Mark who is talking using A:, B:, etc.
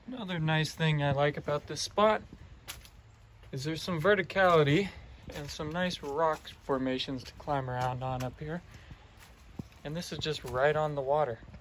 A: Another nice thing I like about this spot is there's some verticality and some nice rock formations to climb around on up here. And this is just right on the water.